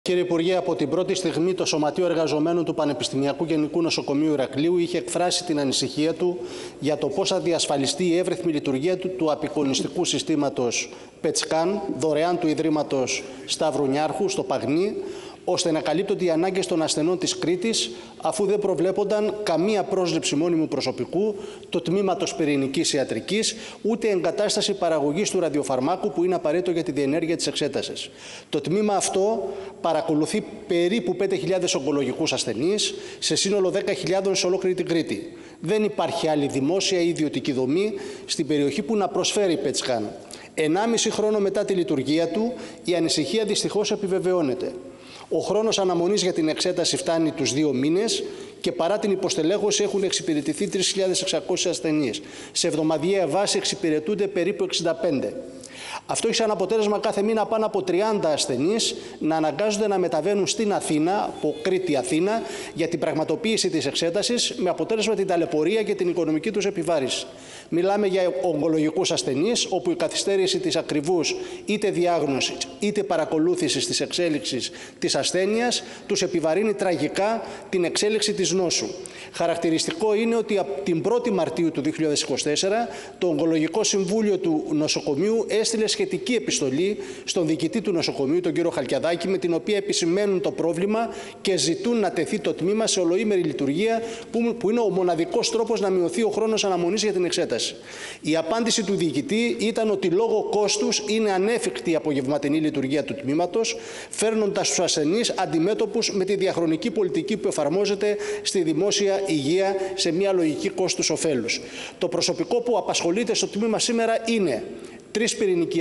Κύριε Υπουργέ, από την πρώτη στιγμή το Σωματείο Εργαζομένων του Πανεπιστημιακού Γενικού Νοσοκομείου Ηρακλείου είχε εκφράσει την ανησυχία του για το πώς θα διασφαλιστεί η εύρυθμη λειτουργία του απεικονιστικού συστήματος PET-SCAN, δωρεάν του Ιδρύματος Σταύρου Νιάρχου στο Παγνί, ώστε να καλύπτονται οι ανάγκες των ασθενών της Κρήτης, αφού δεν προβλέπονταν καμία πρόσληψη μόνιμου προσωπικού του τμήματος πυρηνικής ιατρικής, ούτε εγκατάσταση παραγωγής του ραδιοφαρμάκου που είναι απαραίτητο για τη διενέργεια της εξέτασης. Το τμήμα αυτό παρακολουθεί περίπου 5.000 ογκολογικούς ασθενείς, σε σύνολο 10.000 σε ολόκληρη την Κρήτη. Δεν υπάρχει άλλη δημόσια ή ιδιωτική δομή στην περιοχή που να προσφέρει PET-SCAN. 1,5 χρόνο μετά τη λειτουργία του, η ανησυχία δυστυχώς επιβεβαιώνεται. Ο χρόνος αναμονής για την εξέταση φτάνει τους 2 μήνες και παρά την υποστελέχωση έχουν εξυπηρετηθεί 3.600 ασθενείς. Σε εβδομαδιαία βάση εξυπηρετούνται περίπου 65. Αυτό έχει σαν αποτέλεσμα κάθε μήνα πάνω από 30 ασθενείς να αναγκάζονται να μεταβαίνουν στην Αθήνα, από Κρήτη-Αθήνα, για την πραγματοποίηση της εξέτασης, με αποτέλεσμα την ταλαιπωρία και την οικονομική τους επιβάρυνση. Μιλάμε για ογκολογικούς ασθενείς, όπου η καθυστέρηση της ακριβούς είτε διάγνωσης είτε παρακολούθησης της εξέλιξης της ασθένειας τους επιβαρύνει τραγικά την εξέλιξη της νόσου. Χαρακτηριστικό είναι ότι από την 1η Μαρτίου του 2024 το Ογκολογικό Συμβούλιο του Νοσοκομείου έστειλε σχετική επιστολή στον διοικητή του νοσοκομείου, τον κύριο Χαλκιαδάκη, με την οποία επισημαίνουν το πρόβλημα και ζητούν να τεθεί το τμήμα σε ολοήμερη λειτουργία, που είναι ο μοναδικός τρόπος να μειωθεί ο χρόνος αναμονής για την εξέταση. Η απάντηση του διοικητή ήταν ότι λόγω κόστους είναι ανέφικτη η απογευματινή λειτουργία του τμήματος, φέρνοντας τους ασθενείς αντιμέτωπους με τη διαχρονική πολιτική που εφαρμόζεται στη δημόσια υγεία σε μια λογική κόστους-οφέλους. Το προσωπικό που απασχολείται στο τμήμα σήμερα είναι 3 πυρηνικοί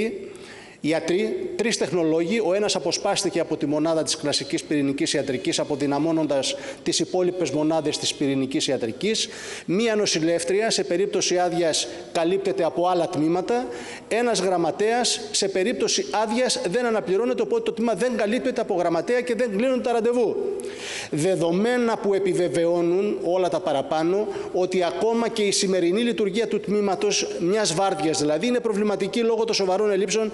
ιατροί, 3 τεχνολόγοι. Ο ένας αποσπάστηκε από τη μονάδα της κλασικής πυρηνικής ιατρικής, αποδυναμώνοντας τις υπόλοιπες μονάδες της πυρηνικής ιατρικής. 1 νοσηλεύτρια, σε περίπτωση άδειας καλύπτεται από άλλα τμήματα. 1 γραμματέας, σε περίπτωση άδειας δεν αναπληρώνεται, οπότε το τμήμα δεν καλύπτεται από γραμματέα και δεν κλείνουν τα ραντεβού. Δεδομένα που επιβεβαιώνουν όλα τα παραπάνω ότι ακόμα και η σημερινή λειτουργία του τμήματος, μιας βάρδιας δηλαδή, είναι προβληματική λόγω των σοβαρών ελλείψεων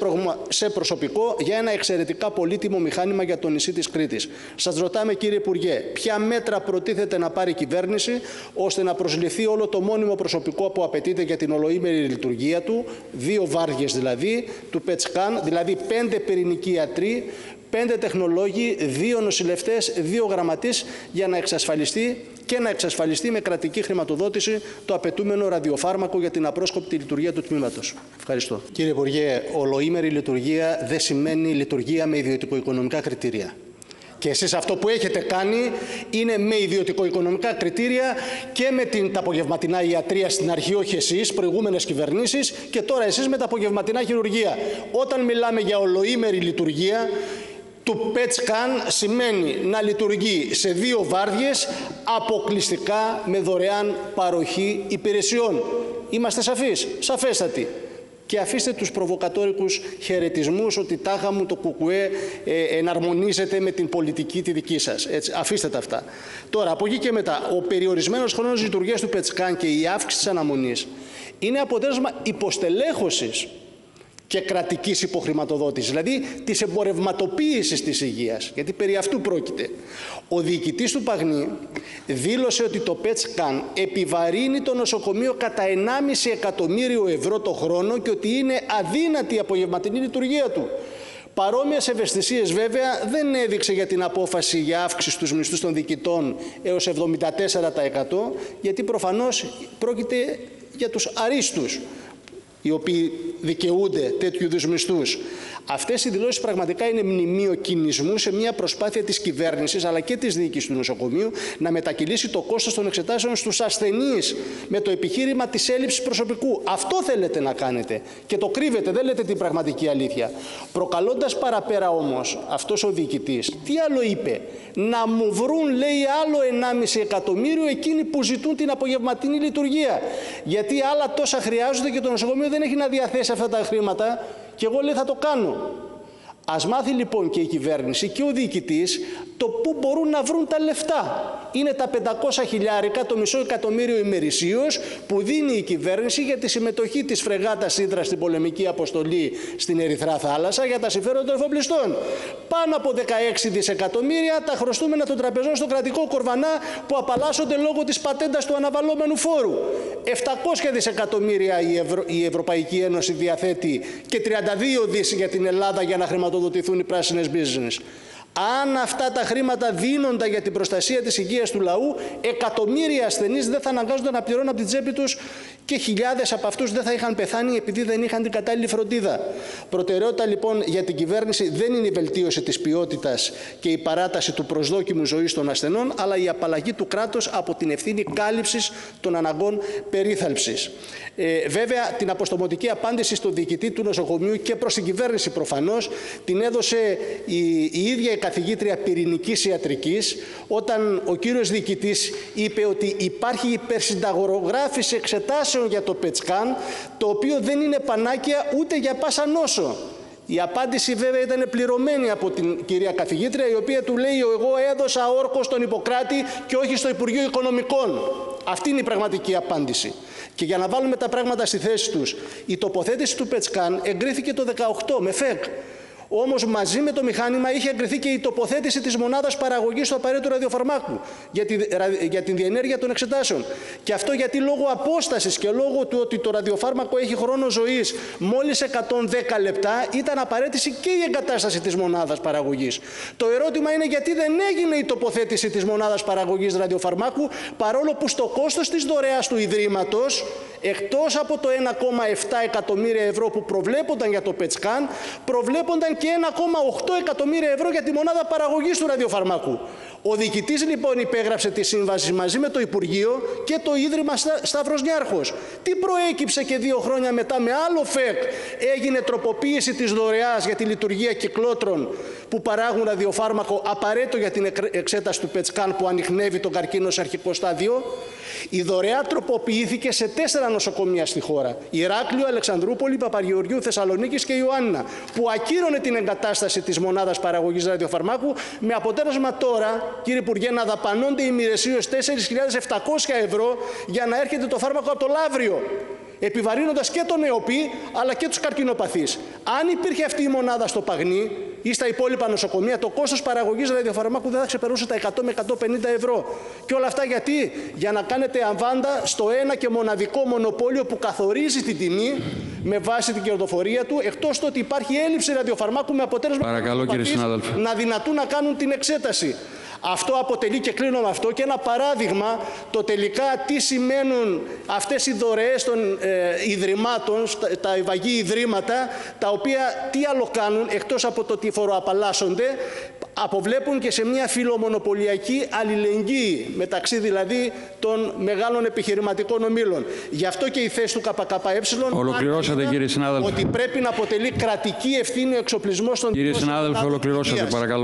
σε προσωπικό για ένα εξαιρετικά πολύτιμο μηχάνημα για το νησί της Κρήτης. Σας ρωτάμε, κύριε Υπουργέ, ποια μέτρα προτίθεται να πάρει η κυβέρνηση ώστε να προσληφθεί όλο το μόνιμο προσωπικό που απαιτείται για την ολοήμερη λειτουργία του, 2 βάρδιες δηλαδή, του PET-SCAN, δηλαδή 5 πυρηνικοί ιατροί, 5 τεχνολόγοι, 2 νοσηλευτές, 2 γραμματείς, για να εξασφαλιστεί με κρατική χρηματοδότηση το απαιτούμενο ραδιοφάρμακο για την απρόσκοπτη λειτουργία του τμήματος. Ευχαριστώ. Κύριε Υπουργέ, ολοήμερη λειτουργία δεν σημαίνει λειτουργία με ιδιωτικο-οικονομικά κριτήρια. Και εσείς αυτό που έχετε κάνει είναι με ιδιωτικο-οικονομικά κριτήρια και με τα απογευματινά ιατρία στην αρχή, όχι εσείς, προηγούμενες κυβερνήσεις, και τώρα εσείς με τα απογευματινά χειρουργία. Όταν μιλάμε για ολοήμερη λειτουργία του PET-SCAN, σημαίνει να λειτουργεί σε 2 βάρδιες, αποκλειστικά με δωρεάν παροχή υπηρεσιών. Είμαστε σαφείς, σαφέστατοι. Και αφήστε τους προβοκατόρικους χαιρετισμούς ότι τάχα μου το ΚΚΕ εναρμονίζεται με την πολιτική τη δική σας. Έτσι, αφήστε τα αυτά. Τώρα, από εκεί και μετά, ο περιορισμένος χρόνος λειτουργίας του PET-SCAN και η αύξηση της αναμονής είναι αποτέλεσμα υποστελέχωσης και κρατικής υποχρηματοδότησης, δηλαδή της εμπορευματοποίησης της υγείας, γιατί περί αυτού πρόκειται. Ο διοικητής του Παγνί δήλωσε ότι το PET-SCAN επιβαρύνει το νοσοκομείο κατά 1,5 εκατομμύριο ευρώ το χρόνο και ότι είναι αδύνατη η απογευματινή λειτουργία του. Παρόμοιες ευαισθησίες βέβαια δεν έδειξε για την απόφαση για αύξηση στους μισθούς των διοικητών έως 74%, γιατί προφανώς πρόκειται για τους αρίστους, οι οποίοι δικαιούνται τέτοιου είδους μισθούς. Αυτές οι δηλώσεις πραγματικά είναι μνημείο κινησμού σε μια προσπάθεια της κυβέρνησης αλλά και της διοίκησης του νοσοκομείου να μετακυλήσει το κόστος των εξετάσεων στους ασθενείς με το επιχείρημα της έλλειψης προσωπικού. Αυτό θέλετε να κάνετε και το κρύβετε, δεν λέτε την πραγματική αλήθεια. Προκαλώντας παραπέρα όμως αυτός ο διοικητής, τι άλλο είπε? Να μου βρουν, λέει, άλλο 1,5 εκατομμύριο εκείνοι που ζητούν την απογευματινή λειτουργία. Γιατί άλλα τόσα χρειάζονται και το νοσοκομείο δεν έχει να διαθέσει αυτά τα χρήματα. Και εγώ, λέει, θα το κάνω. Ας μάθει λοιπόν και η κυβέρνηση και ο διοικητής το πού μπορούν να βρουν τα λεφτά. Είναι τα 500 χιλιάρικα, το μισό εκατομμύριο ημερησίως που δίνει η κυβέρνηση για τη συμμετοχή της φρεγάτας Ύδρα στην πολεμική αποστολή στην Ερυθρά Θάλασσα για τα συμφέροντα των εφοπλιστών. Πάνω από 16 δισεκατομμύρια τα χρωστούμενα των τραπεζών στο κρατικό κορβανά που απαλλάσσονται λόγω της πατέντας του αναβαλλόμενου φόρου. 700 δισεκατομμύρια η Ευρωπαϊκή Ένωση διαθέτει και 32 δις για την Ελλάδα για να χρηματοδοτηθούν οι πράσινες business. Αν αυτά τα χρήματα δίνονταν για την προστασία της υγείας του λαού, εκατομμύρια ασθενείς δεν θα αναγκάζονταν να πληρώνουν από την τσέπη τους και χιλιάδες από αυτούς δεν θα είχαν πεθάνει επειδή δεν είχαν την κατάλληλη φροντίδα. Προτεραιότητα λοιπόν για την κυβέρνηση δεν είναι η βελτίωση της ποιότητας και η παράταση του προσδόκιμου ζωής των ασθενών, αλλά η απαλλαγή του κράτους από την ευθύνη κάλυψης των αναγκών περίθαλψης. Βέβαια, την αποστομωτική απάντηση στον διοικητή του νοσοκομείου και προς την κυβέρνηση προφανώς την έδωσε η ίδια η καθηγήτρια πυρηνικής ιατρικής, όταν ο κύριος διοικητής είπε ότι υπάρχει υπερσυνταγογράφηση εξετάσεων για το PET-scan, το οποίο δεν είναι πανάκια ούτε για πάσα νόσο. Η απάντηση βέβαια ήταν πληρωμένη από την κυρία καθηγήτρια, η οποία του λέει: εγώ έδωσα όρκο στον Ιπποκράτη και όχι στο Υπουργείο Οικονομικών. Αυτή είναι η πραγματική απάντηση. Και για να βάλουμε τα πράγματα στη θέση τους, η τοποθέτηση του PET-scan εγκρίθηκε το 2018 με ΦΕΚ. Όμως μαζί με το μηχάνημα είχε εγκριθεί και η τοποθέτηση της μονάδας παραγωγής του απαραίτητου ραδιοφαρμάκου για την διενέργεια των εξετάσεων. Και αυτό γιατί λόγω απόστασης και λόγω του ότι το ραδιοφάρμακο έχει χρόνο ζωής μόλις 110 λεπτά ήταν απαραίτητη και η εγκατάσταση της μονάδας παραγωγής. Το ερώτημα είναι γιατί δεν έγινε η τοποθέτηση της μονάδας παραγωγής ραδιοφαρμάκου, παρόλο που στο κόστος της δωρεάς του Ιδρύματος, εκτός από το 1,7 εκατομμύρια ευρώ που προβλέπονταν για το PET-scan, προβλέπονταν και 1,8 εκατομμύρια ευρώ για τη μονάδα παραγωγής του ραδιοφαρμάκου. Ο διοικητής λοιπόν υπέγραψε τη σύμβαση μαζί με το Υπουργείο και το Ίδρυμα Σταύρος Νιάρχος. Τι προέκυψε και 2 χρόνια μετά με άλλο ΦΕΚ? Έγινε τροποποίηση της δωρεάς για τη λειτουργία κυκλότρων που παράγουν ραδιοφάρμακο απαραίτητο για την εξέταση του PET-scan που ανιχνεύει τον καρκίνο σε αρχικό στάδιο. Η δωρεά τροποποιήθηκε σε 4 νοσοκομεία στη χώρα: Ηράκλειο, Αλεξανδρούπολη, Παπαγεωργίου, Θεσσαλονίκης και Ιωάννηνα, που ακύρωνε την εγκατάσταση της μονάδας παραγωγής ραδιοφαρμάκου, με αποτέλεσμα τώρα, κύριε Υπουργέ, να δαπανώνται ημερησίως 4.700 ευρώ για να έρχεται το φάρμακο από το Λαύριο, επιβαρύνοντας και τον ΕΟΠΗ αλλά και τους καρκινοπαθείς. Αν υπήρχε αυτή η μονάδα στο Παγνί ή στα υπόλοιπα νοσοκομεία, το κόστος παραγωγής ραδιοφαρμάκου δεν θα ξεπερνούσε τα 100 με 150 ευρώ. Και όλα αυτά γιατί? Για να κάνετε αμβάντα στο ένα και μοναδικό μονοπόλιο που καθορίζει την τιμή με βάση την κερδοφορία του, εκτός του ότι υπάρχει έλλειψη ραδιοφαρμάκου με αποτέλεσμα να δυνατούν να κάνουν την εξέταση. Αυτό αποτελεί, και κλείνω με αυτό, και ένα παράδειγμα το τελικά τι σημαίνουν αυτές οι δωρεές των ιδρυμάτων, τα ευαγή ιδρύματα, τα οποία τι άλλο κάνουν εκτός από το ότι φοροαπαλλάσσονται, αποβλέπουν και σε μια φιλομονοπολιακή αλληλεγγύη μεταξύ δηλαδή των μεγάλων επιχειρηματικών ομίλων. Γι' αυτό και η θέση του ΚΚΕ κύριε συνάδελφε. Ότι πρέπει να αποτελεί κρατική ευθύνη ο εξοπλισμός των κύριε συνάδελφε, ολοκληρώσατε παρακαλώ.